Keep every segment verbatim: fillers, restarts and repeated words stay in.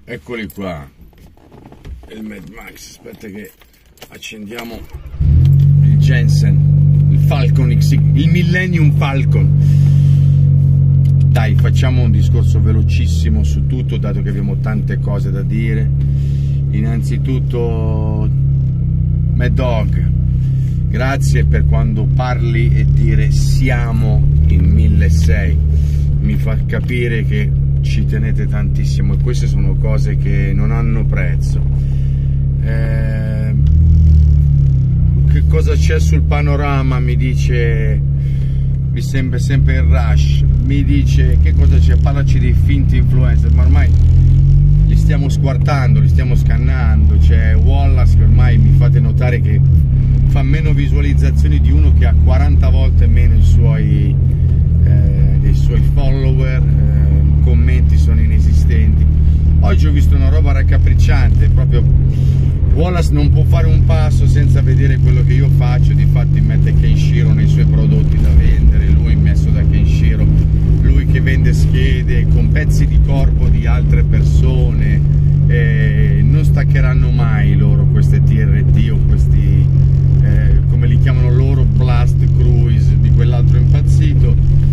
Eccoli qua, il Mad Max. Aspetta che accendiamo il Jensen, il Falcon X, il Millennium Falcon. Dai, facciamo un discorso velocissimo su tutto, dato che abbiamo tante cose da dire. Innanzitutto, Mad Dog, grazie per quando parli e dire siamo in milleseicento, mi fa capire che ci tenete tantissimo e queste sono cose che non hanno prezzo. Eh, che cosa c'è sul panorama? Mi dice, mi sembra sempre il Rush, mi dice che cosa c'è, parlaci dei finti influencer, ma ormai li stiamo squartando, li stiamo scannando. C'è Wallace che ormai mi fate notare che fa meno visualizzazioni di uno che ha quaranta volte meno i suoi, eh, dei suoi follower, eh, commenti sono inesistenti. Oggi ho visto una roba raccapricciante, proprio Wallace non può fare un passo senza vedere quello che io faccio. Difatti mette Kenshiro nei suoi prodotti da vendere, lui messo da Kenshiro, lui che vende schede con pezzi di corpo di altre persone. Eh, non staccheranno mai loro queste T R T o questi, eh, come li chiamano loro, Blast Cruise di quell'altro impazzito.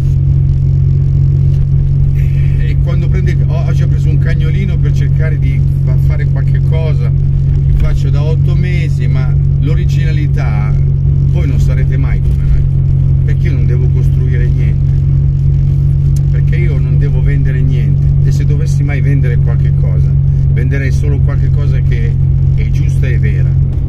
E quando prende, oggi ho preso un cagnolino per cercare di fare qualche cosa, faccio da otto mesi, ma l'originalità voi non sarete mai come noi, perché io non devo costruire niente, perché io non devo vendere niente, e se dovessi mai vendere qualche cosa venderei solo qualche cosa che è giusta e vera.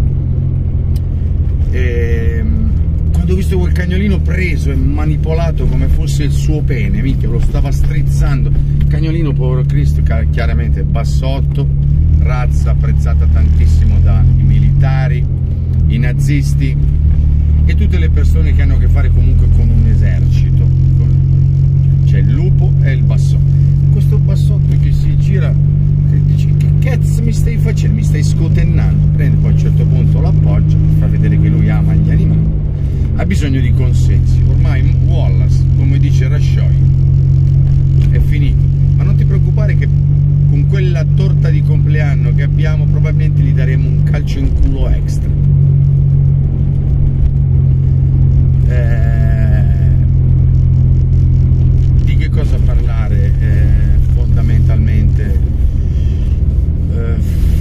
E quando ho visto quel cagnolino preso e manipolato come fosse il suo pene, minchia, lo stava strizzando il cagnolino, povero Cristo, chiaramente bassotto, razza apprezzata tantissimo dai militari, i nazisti e tutte le persone che hanno a che fare comunque con un esercito. C'è il lupo e il bassotto. Questo bassotto che si gira, che dice: che cazzo mi stai facendo? Mi stai scotennando. Prende, poi a un certo punto l'appoggia, fa vedere che lui ama gli animali, ha bisogno di consensi. Ormai Wallace, come dice Rascioi, è finito. Ma non ti preoccupare che con quella torta di compleanno che abbiamo probabilmente gli daremo un calcio in culo extra. Eh, di che cosa parlare eh, fondamentalmente? Eh,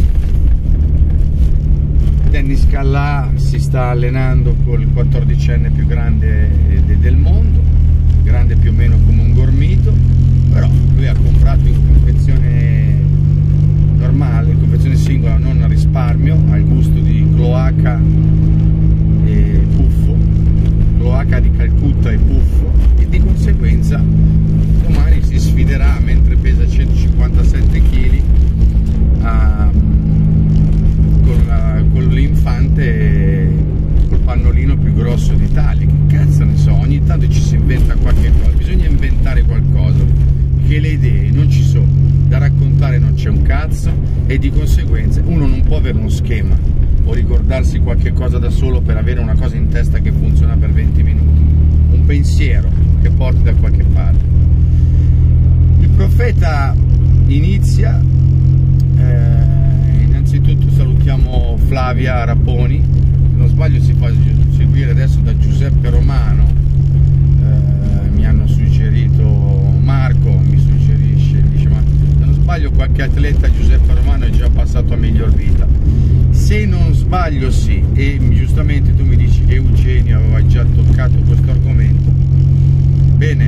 Dennis Callà si sta allenando col quattordicenne più grande del mondo, grande più o meno come un gormito, però lui ha comprato in confezione normale, confezione singola, non a risparmio, al gusto di cloaca e puffo, cloaca di Calcutta e puffo, e di conseguenza domani si sfiderà, mentre pesa centocinquantasette chili, a, con, la, con l'infante col pannolino più grosso d'Italia. Che cazzo ne so, ogni tanto ci si inventa qualche cosa, bisogna inventare qualcosa, che le idee non ci sono, da raccontare non c'è un cazzo, e di conseguenza uno non può avere uno schema o ricordarsi qualche cosa da solo per avere una cosa in testa che funziona per venti minuti, un pensiero che porti da qualche parte. Il profeta inizia, eh, innanzitutto salutiamo Flavia Raponi, se non sbaglio si fa seguire adesso da Giuseppe Romano, eh, mi hanno suggerito, Marco mi suggerisce, dice, ma se non sbaglio qualche atleta Giuseppe Romano è già passato a miglior vita. Se non sbaglio sì, e giustamente tu mi dici che Eugenio aveva già toccato questo argomento, bene,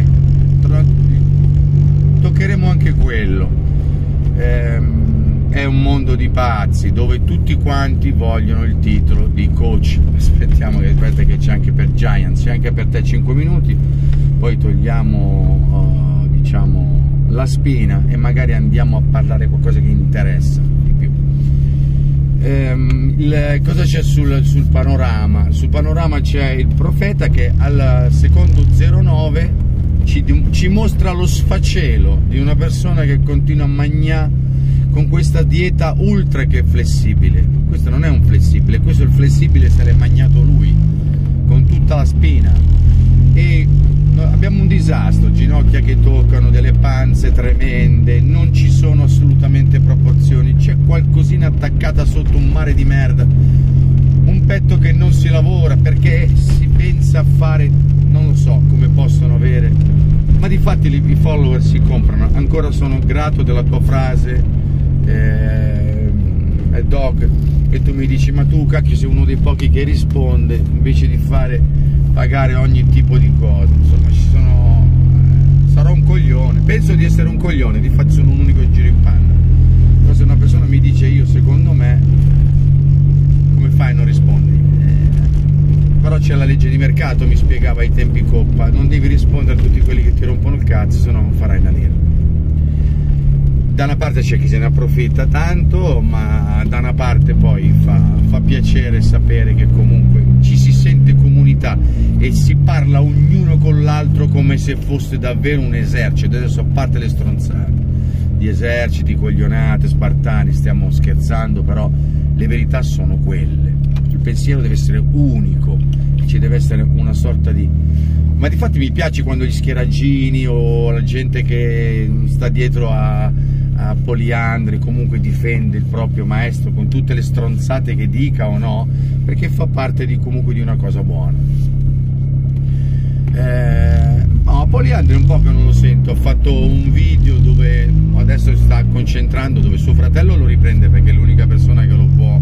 toccheremo anche quello. Ehm, è un mondo di pazzi dove tutti quanti vogliono il titolo di coach. Aspettiamo che, aspetta che c'è anche per Giants, c'è anche per te cinque minuti, poi togliamo uh, diciamo la spina e magari andiamo a parlare qualcosa che interessa di più. Ehm, il, cosa c'è sul, sul panorama? Sul panorama c'è il profeta che al secondo zero nove ci, ci mostra lo sfacelo di una persona che continua a mangiare con questa dieta ultra che è flessibile. Questo non è un flessibile, questo è il flessibile se l'è mangiato lui con tutta la spina. E abbiamo un disastro, ginocchia che toccano, delle panze tremende, non ci sono assolutamente proporzioni intascata sotto un mare di merda, un petto che non si lavora perché si pensa a fare, non lo so come possono avere, ma di fatti i follower si comprano. Ancora sono grato della tua frase, eh, Doc, e tu mi dici ma tu cacchio sei uno dei pochi che risponde invece di fare pagare ogni tipo di cosa. Insomma, ci sono, sarò un coglione, penso di essere un coglione, di fatto sono un unico giro in panna. Però se una persona mi dice io secondo me, come fai a non rispondi? Eh, però c'è la legge di mercato, mi spiegava ai tempi Coppa, non devi rispondere a tutti quelli che ti rompono il cazzo, se no non farai una lira. Da una parte c'è chi se ne approfitta tanto, ma da una parte poi fa, fa piacere sapere che comunque ci si sente comunità e si parla ognuno con l'altro come se fosse davvero un esercito. Adesso, a parte le stronzate di eserciti, coglionate, spartani, stiamo scherzando, però le verità sono quelle. Il pensiero deve essere unico, ci deve essere una sorta di... Ma difatti mi piace quando gli schieragini o la gente che sta dietro a, a poliandri comunque difende il proprio maestro con tutte le stronzate che dica o no, perché fa parte di, comunque di una cosa buona. Eh, no, poliandri un po' che non lo sento, ha fatto un video dove adesso sta concentrando, dove suo fratello lo riprende perché è l'unica persona che lo può,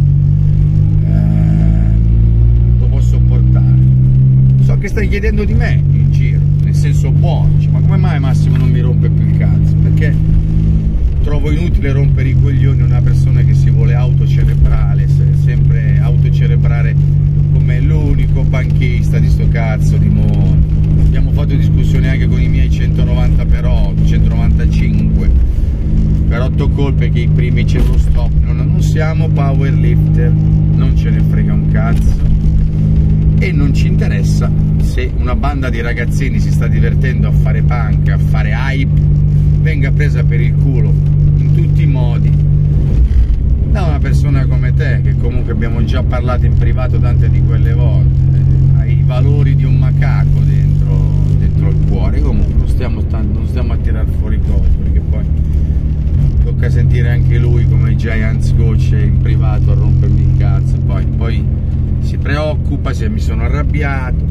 eh, lo può sopportare. So che stai chiedendo di me in giro, nel senso buono, dice, ma come mai Massimo non mi rompe più il cazzo? Perché trovo inutile rompere i coglioni a una persona che si vuole autocerebrale, sempre autocerebrare come l'unico banchista di sto cazzo di mondo. Abbiamo fatto discussioni anche con i miei centonovanta per otto, centonovantacinque per otto colpe che i primi c'è lo stop. Non, non siamo powerlifter, non ce ne frega un cazzo e non ci interessa se una banda di ragazzini si sta divertendo a fare punk, a fare hype, venga presa per il culo in tutti i modi da una persona come te, che comunque abbiamo già parlato in privato tante di quelle volte, hai i valori di un macaco dentro, dentro il cuore. Comunque non stiamo, non stiamo a tirare fuori cose, perché poi tocca sentire anche lui come Giants coach in privato a rompermi il cazzo, poi, poi si preoccupa se mi sono arrabbiato.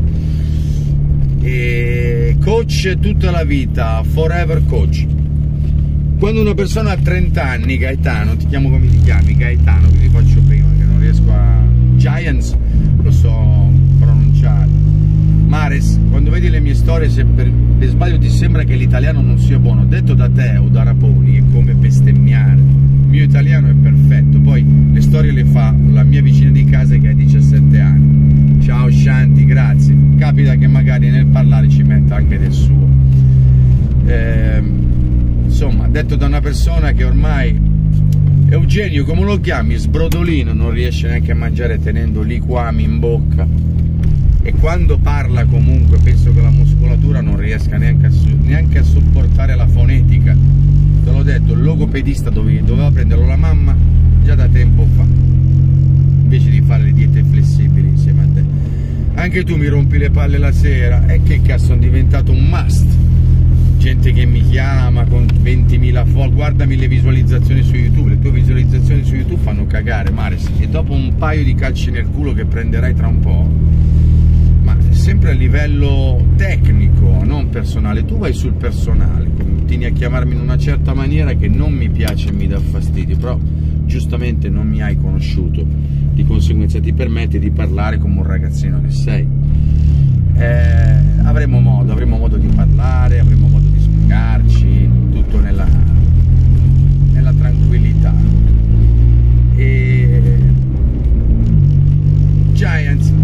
E coach tutta la vita, forever coach. Quando una persona ha trenta anni, Gaetano, ti chiamo come ti chiami? Gaetano, che ti faccio prima, che non riesco a... Giants lo so pronunciare. Mares, quando vedi le mie storie, se per, per sbaglio ti sembra che l'italiano non sia buono, detto da te o da Raponi, è come bestemmiare. Il mio italiano è perfetto, poi le storie le fa la mia vicina di casa che ha diciassette anni. Ciao Shanti, grazie. Capita che magari nel parlare ci metta anche del suo. Eh, insomma, detto da una persona che ormai, Eugenio, come lo chiami? Sbrodolino, non riesce neanche a mangiare tenendo liquami in bocca. E quando parla comunque penso che la muscolatura non riesca neanche a, neanche a sopportare la fonetica. Te l'ho detto, il logopedista dove, doveva prenderlo la mamma già da tempo fa, invece di fare le diete flessibili insieme a te. Anche tu mi rompi le palle la sera, e che cazzo, sono diventato un must. Gente che mi chiama con ventimila follower, guardami le visualizzazioni su YouTube, le tue visualizzazioni su YouTube fanno cagare, Maris, e dopo un paio di calci nel culo che prenderai tra un po', ma sempre a livello tecnico, non personale, tu vai sul personale, continui a chiamarmi in una certa maniera che non mi piace e mi dà fastidio, però giustamente non mi hai conosciuto, di conseguenza ti permette di parlare come un ragazzino ne sei. Eh, avremo modo, avremo modo di parlare, avremo modo di spiegarci, tutto nella, nella tranquillità. E Giants,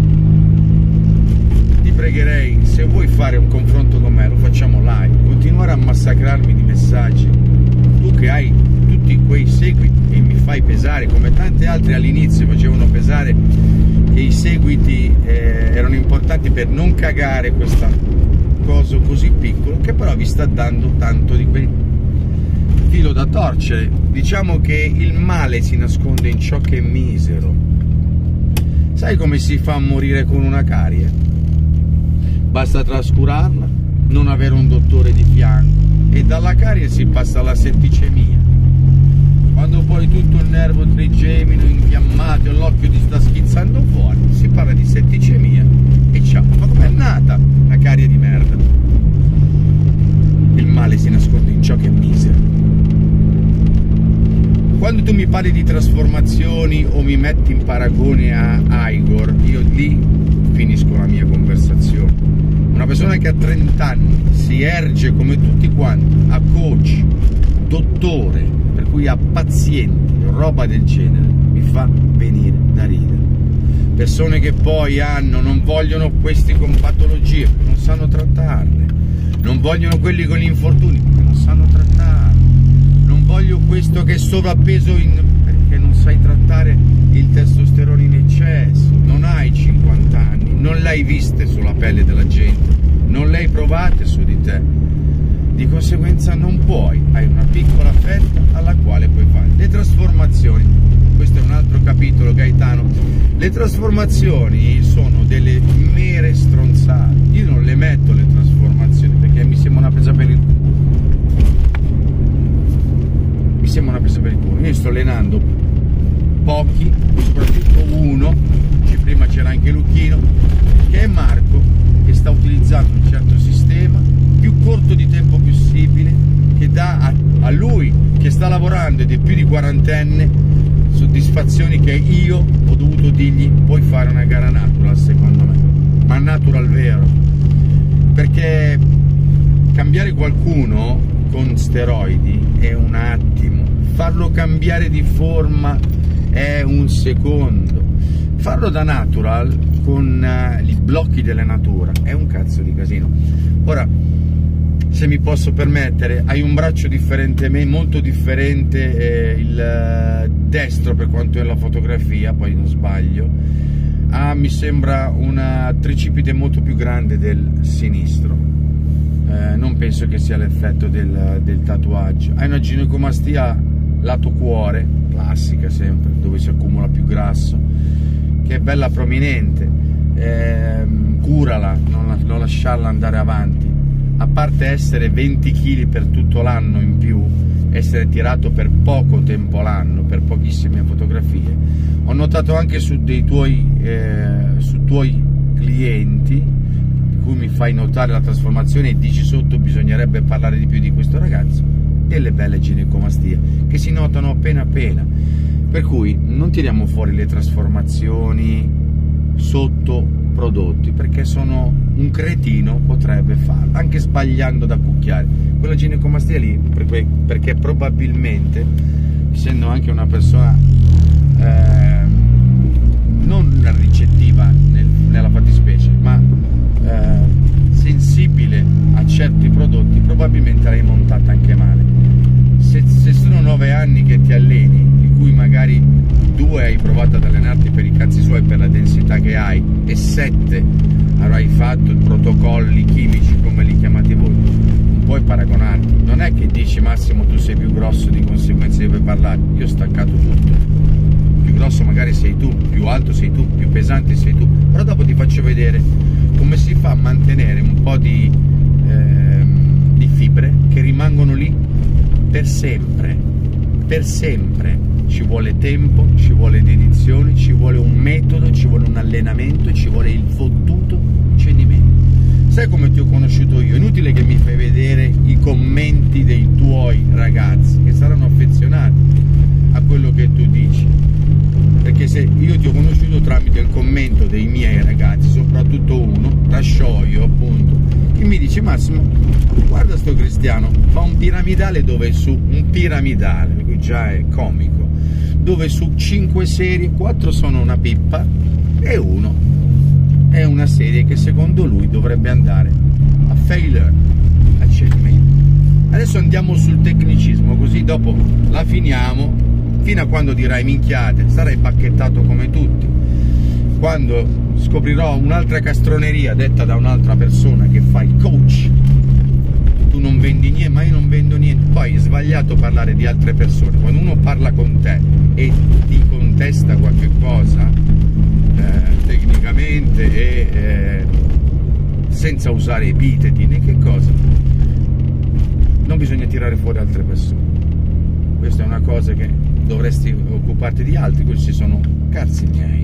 ti pregherei, se vuoi fare un confronto con me, lo facciamo live, continuare a massacrarmi di messaggi, tu che hai tutti quei seguiti e mi fai pesare, come tanti altri all'inizio facevano pesare che i seguiti eh, erano importanti per non cagare questa cosa così piccolo, che però vi sta dando tanto di quel filo da torcere. Diciamo che il male si nasconde in ciò che è misero. Sai come si fa a morire con una carie? Basta trascurarla, non avere un dottore di fianco, e dalla carie si passa alla setticemia. Quando poi tutto il nervo nervo trigemino infiammato e l'occhio ti sta schizzando fuori, si parla di setticemia e ciao. Ma com'è nata una carie di merda? Il male si nasconde in ciò che è misero. Quando tu mi parli di trasformazioni o mi metti in paragone a Igor, io lì finisco la mia conversazione. Una persona che a trenta anni si erge come tutti quanti a coach, dottore, per cui ha pazienti, roba del genere, mi fa venire da ridere. Persone che poi hanno, non vogliono questi con patologie, perché non sanno trattarle, non vogliono quelli con gli infortuni, perché non sanno trattarle, non voglio questo che è sovrappeso in... perché non sai trattare il testosterone in eccesso, non hai cinquanta anni, non l'hai viste sulla pelle della gente, non le hai provate su di te, di conseguenza non puoi, hai una piccola fetta alla quale puoi fare. Le trasformazioni, questo è un altro capitolo, Gaetano, le trasformazioni sono delle mere stronzate, io non le metto le trasformazioni perché mi sembra una presa per il culo, mi sembra una presa per il culo, io sto allenando pochi, soprattutto uno, prima c'era anche Lucchino, che è Marco, che sta utilizzando un certo sistema più corto di tempo possibile, che dà a, a lui che sta lavorando ed è più di quarantenne soddisfazioni che io ho dovuto dirgli: puoi fare una gara natural, secondo me, ma natural vero, perché cambiare qualcuno con steroidi è un attimo, farlo cambiare di forma è un secondo, farlo da natural con uh, i blocchi della natura è un cazzo di casino. Ora, se mi posso permettere, hai un braccio differente, molto differente, eh, il uh, destro per quanto è la fotografia, poi non sbaglio, ah, mi sembra una tricipite molto più grande del sinistro, eh, non penso che sia l'effetto del, del tatuaggio. Hai una ginecomastia lato cuore, classica sempre, dove si accumula più grasso, che è bella prominente, eh, curala, non, la, non lasciarla andare avanti. A parte essere venti chili per tutto l'anno in più, essere tirato per poco tempo l'anno, per pochissime fotografie, ho notato anche su dei tuoi, eh, su tuoi clienti, di cui mi fai notare la trasformazione e dici sotto bisognerebbe parlare di più di questo ragazzo, delle belle ginecomastie che si notano appena appena, per cui non tiriamo fuori le trasformazioni sotto prodotti, perché sono un cretino, potrebbe farlo anche sbagliando da cucchiare quella ginecomastia lì, perché, perché probabilmente, essendo anche una persona eh, non ricettiva nel, nella fattispecie, ma eh, sensibile a certi prodotti, probabilmente l'hai montata anche male. Se, se sono nove anni che ti alleni, di cui magari due hai provato ad allenarti per i cazzi suoi, per la densità che hai, e sette avrai fatto protocolli chimici come li chiamate voi, non puoi paragonarti. Non è che dici Massimo tu sei più grosso, di conseguenza devi parlare. Io ho staccato tutto, più grosso magari sei tu, più alto sei tu, più pesante sei tu, però dopo ti faccio vedere come si fa a mantenere un po' di, eh, di fibre che rimangono lì per sempre, per sempre. Ci vuole tempo, ci vuole dedizione, ci vuole un metodo, ci vuole un allenamento, ci vuole il fottuto cedimento. Sai come ti ho conosciuto io? È inutile che mi fai vedere i commenti dei tuoi ragazzi, che saranno affezionati a quello che tu dici, perché se io ti ho conosciuto tramite il commento dei miei ragazzi, soprattutto uno, Rascioio appunto, che mi dice Massimo, guarda sto Cristiano, fa un piramidale dove su, un piramidale, per cui già è comico, dove su cinque serie, quattro sono una pippa e uno è una serie che secondo lui dovrebbe andare a failure, a cedimento. Adesso andiamo sul tecnicismo, così dopo la finiamo, fino a quando dirai minchiate, sarai bacchettato come tutti. Quando scoprirò un'altra castroneria detta da un'altra persona che fa il coach, tu non vendi niente, ma io non vendo niente. Poi è sbagliato parlare di altre persone. Quando uno parla con te e ti contesta qualche cosa eh, tecnicamente e eh, senza usare epiteti né che cosa, non bisogna tirare fuori altre persone. Questa è una cosa che dovresti occuparti di altri, questi sono cazzi miei.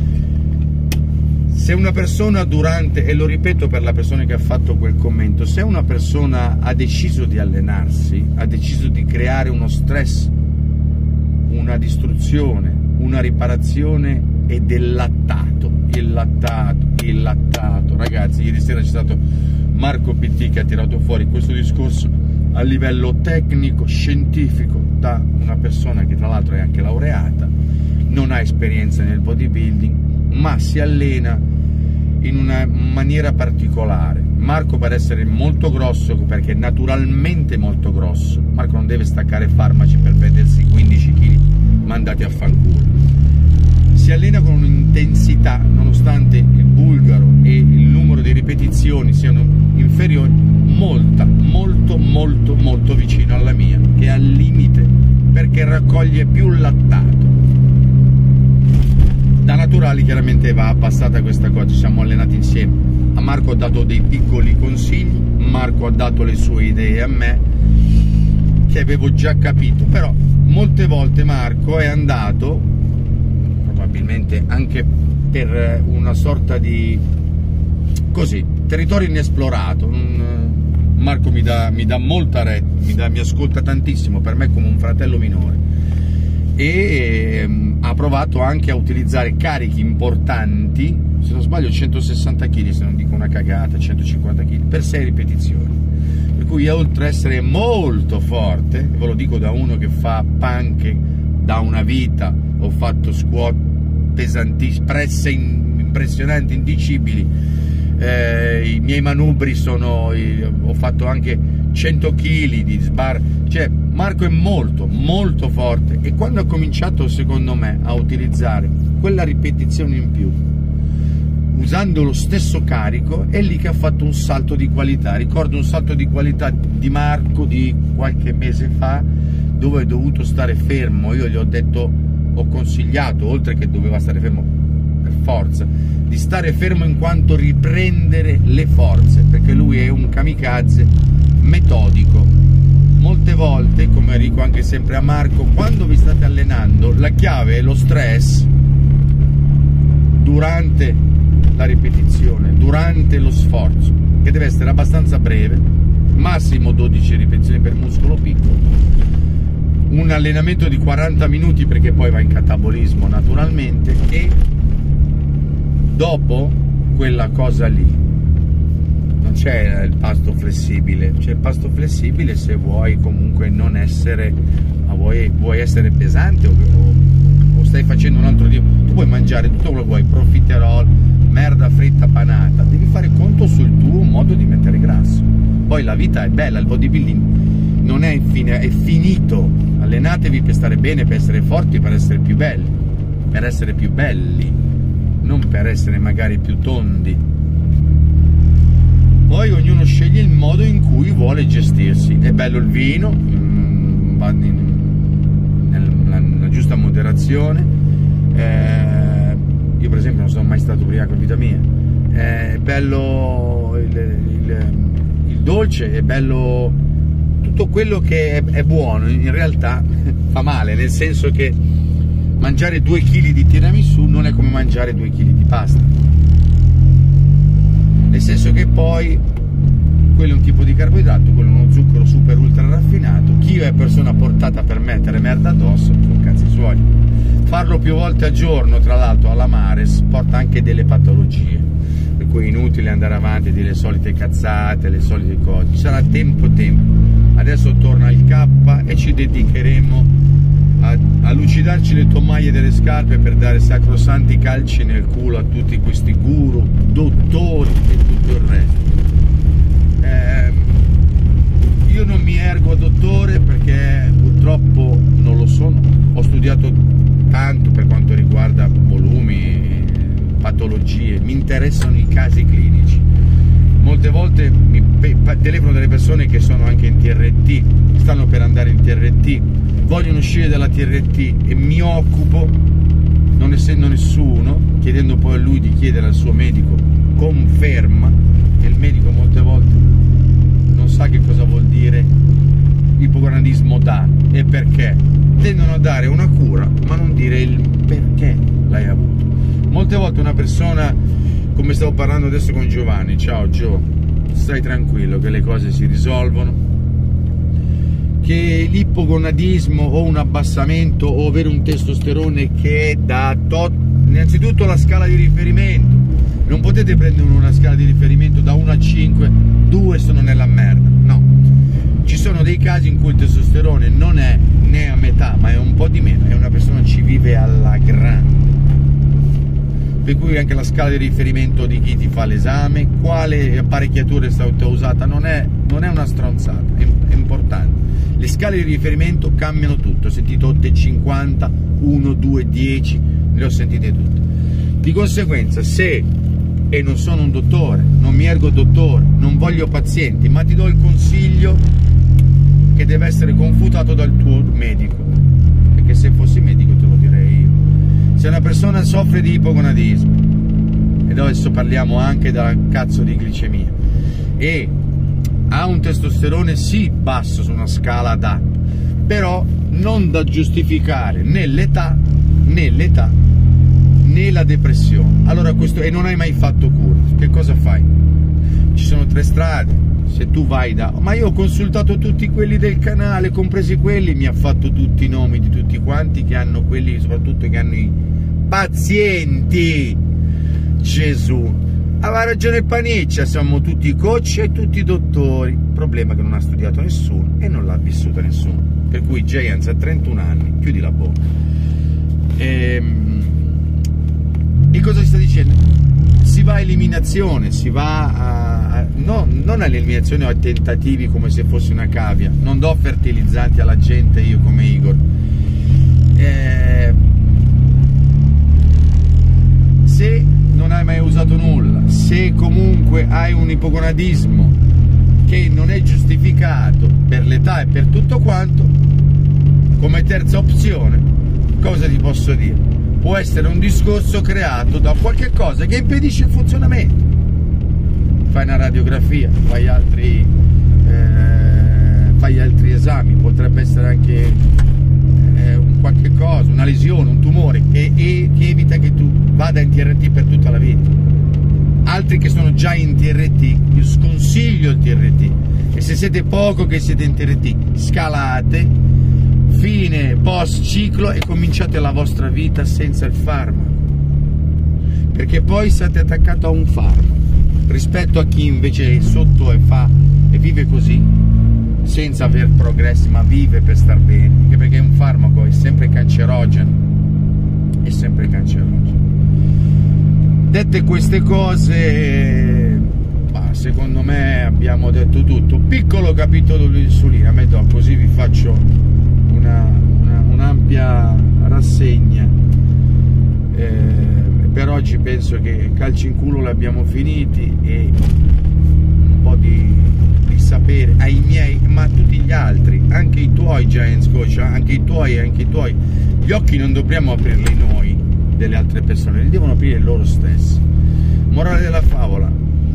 Se una persona durante, e lo ripeto per la persona che ha fatto quel commento, se una persona ha deciso di allenarsi, ha deciso di creare uno stress, una distruzione, una riparazione, è del lattato, il lattato, il lattato. Ragazzi, ieri sera c'è stato Marco P T che ha tirato fuori questo discorso a livello tecnico, scientifico, da una persona che tra l'altro è anche laureata, non ha esperienza nel bodybuilding, ma si allena in una maniera particolare. Marco, per essere molto grosso, perché è naturalmente molto grosso, Marco non deve staccare farmaci per prendersi quindici chili mandati a fanculo, si allena con un'intensità, nonostante il bulgaro e il numero di ripetizioni siano inferiori, molta, molto, molto, molto vicino alla mia, che è al limite, perché raccoglie più lattato. Da naturali chiaramente va abbassata questa cosa, ci siamo allenati insieme. A Marco ho dato dei piccoli consigli, Marco ha dato le sue idee a me, che avevo già capito, però molte volte Marco è andato, probabilmente anche per una sorta di, così, territorio inesplorato. Marco mi dà, mi dà molta retta, mi, dà, mi ascolta tantissimo, per me è come un fratello minore, e ehm, ha provato anche a utilizzare carichi importanti, se non sbaglio centosessanta chili, se non dico una cagata, centocinquanta chili per sei ripetizioni, per cui io, oltre ad essere molto forte, ve lo dico da uno che fa punk da una vita, ho fatto squat pesantissimi, presse impressionanti, indicibili, eh, i miei manubri sono, ho fatto anche cento chili di sbar, cioè Marco è molto molto forte, e quando ha cominciato, secondo me, a utilizzare quella ripetizione in più usando lo stesso carico, è lì che ha fatto un salto di qualità. Ricordo un salto di qualità di Marco di qualche mese fa, dove è dovuto stare fermo. Io gli ho detto, ho consigliato, oltre che doveva stare fermo per forza, di stare fermo in quanto riprendere le forze, perché lui è un kamikaze metodico. Molte volte, come dico anche sempre a Marco, quando vi state allenando, la chiave è lo stress durante la ripetizione, durante lo sforzo, che deve essere abbastanza breve, massimo dodici ripetizioni per muscolo piccolo, un allenamento di quaranta minuti, perché poi va in catabolismo naturalmente, e dopo quella cosa lì non c'è il pasto flessibile. C'è il pasto flessibile se vuoi comunque non essere, ma vuoi, vuoi essere pesante, o, o, o stai facendo un altro tipo, tu puoi mangiare tutto quello che vuoi, profiterol, merda fritta panata, devi fare conto sul tuo modo di mettere grasso. Poi la vita è bella, il bodybuilding non è infine, è finito. Allenatevi per stare bene, per essere forti, per essere più belli, per essere più belli, non per essere magari più tondi. Poi ognuno sceglie il modo in cui vuole gestirsi. È bello il vino, va nella, nella giusta moderazione. Eh, io per esempio non sono mai stato ubriaco in vita mia. È bello il, il, il dolce, è bello tutto quello che è, è buono. In realtà fa male, nel senso che mangiare due chili di tiramisù non è come mangiare due chili di pasta, nel senso che poi quello è un tipo di carboidrato, quello è uno zucchero super ultra raffinato. Chi è persona portata per mettere merda addosso, sono cazzi suoi. Farlo più volte al giorno, tra l'altro alla Mares, porta anche delle patologie, per cui è inutile andare avanti di le solite cazzate, le solite cose. Ci sarà tempo tempo. Adesso torna il K e ci dedicheremo a, a lucidarci le tomaie delle scarpe per dare sacrosanti calci nel culo a tutti questi guru, dottori e tutto il resto. Eh, io non mi ergo dottore perché purtroppo non lo sono. Ho studiato tanto per quanto riguarda volumi, patologie, mi interessano i casi clinici. Molte volte mi telefono delle persone che sono anche in T R T, stanno per andare in T R T, vogliono uscire dalla T R T, e mi occupo, non essendo nessuno, chiedendo poi a lui di chiedere al suo medico conferma, e il medico molte volte non sa che cosa vuol dire ipogonadismo da, e perché, tendono a dare una cura ma non dire il perché l'hai avuto. Molte volte una persona, come stavo parlando adesso con Giovanni, ciao Gio, stai tranquillo che le cose si risolvono, che l'ipogonadismo o un abbassamento o avere un testosterone che è da tot, innanzitutto la scala di riferimento, non potete prendere una scala di riferimento da uno a cinque, due sono nella merda, no, ci sono dei casi in cui il testosterone non è né a metà ma è un po' di meno e una persona ci vive alla grande, per cui anche la scala di riferimento di chi ti fa l'esame, quale apparecchiatura è stata usata, non è, non è una stronzata, è, è importante. Le scale di riferimento cambiano tutto, ho sentito otto e cinquanta, uno, due, dieci, le ho sentite tutte. Di conseguenza, se, e non sono un dottore, non mi ergo dottore, non voglio pazienti, ma ti do il consiglio che deve essere confutato dal tuo medico, perché se fossi medico te lo direi io. Se una persona soffre di ipogonadismo, ed adesso parliamo anche della cazzo di glicemia, e ha un testosterone sì basso su una scala da, però non da giustificare né l'età né l'età né la depressione, allora questo, e non hai mai fatto cura, che cosa fai? Ci sono tre strade. Se tu vai da, ma io ho consultato tutti quelli del canale, compresi quelli, mi ha fatto tutti i nomi di tutti quanti che hanno quelli, soprattutto che hanno i pazienti. Gesù, aveva ragione il Paniccia, siamo tutti coach e tutti dottori, problema che non ha studiato nessuno e non l'ha vissuta nessuno, per cui Giants a trentuno anni, chiudi la bocca. Ehm, e cosa si sta dicendo? Si va a eliminazione, si va a, a no, non all'eliminazione o a tentativi come se fosse una cavia, non do fertilizzanti alla gente io come Igor. Eh, se non hai mai usato nulla, se comunque hai un ipogonadismo che non è giustificato per l'età e per tutto quanto, come terza opzione, cosa ti posso dire? Può essere un discorso creato da qualche cosa che impedisce il funzionamento. Fai una radiografia, fai altri, eh, fai altri esami, potrebbe essere anche eh, un qualche cosa, una lesione, un tumore che, e, che evita che tu vada in T R T per tutta la vita. Altri che sono già in T R T, io sconsiglio il T R T, e se siete poco che siete in T R T, scalate, fine post ciclo e cominciate la vostra vita senza il farmaco, perché poi siete attaccati a un farmaco rispetto a chi invece è sotto e fa e vive così senza aver progressi, ma vive per star bene, anche perché un farmaco è sempre cancerogeno, è sempre cancerogeno. Dette queste cose, bah, secondo me abbiamo detto tutto. Piccolo capitolo dell'insulina, me do, così vi faccio un'ampia una, rassegna. Eh, per oggi penso che calci in culo l'abbiamo finiti, e un po' di, di sapere ai miei, ma a tutti gli altri, anche i tuoi Giants Coach, anche i tuoi, anche i tuoi, gli occhi non dobbiamo aprirli noi delle altre persone, li devono aprire loro stessi. Morale della favola: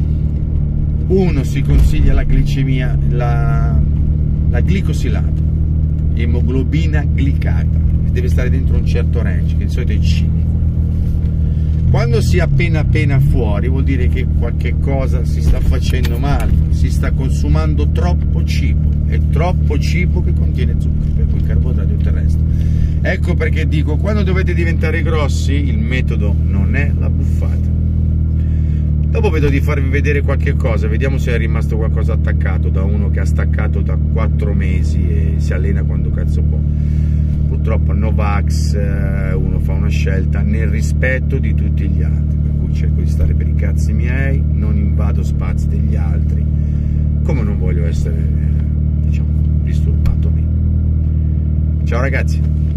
uno, si consiglia la glicemia, la, la glicosilata, emoglobina glicata, deve stare dentro un certo range, che di solito è cinque. Quando si è appena appena fuori, vuol dire che qualche cosa si sta facendo male, si sta consumando troppo cibo, è troppo cibo che contiene zucchero, per cui carboidrati e tutto il resto. Ecco perché dico, quando dovete diventare grossi, il metodo non è la buffata. Dopo vedo di farvi vedere qualche cosa, vediamo se è rimasto qualcosa attaccato da uno che ha staccato da quattro mesi e si allena quando cazzo può. Purtroppo Novax, uno fa una scelta nel rispetto di tutti gli altri, per cui cerco di stare per i cazzi miei, non invado spazi degli altri, come non voglio essere, diciamo, disturbato me. Ciao ragazzi!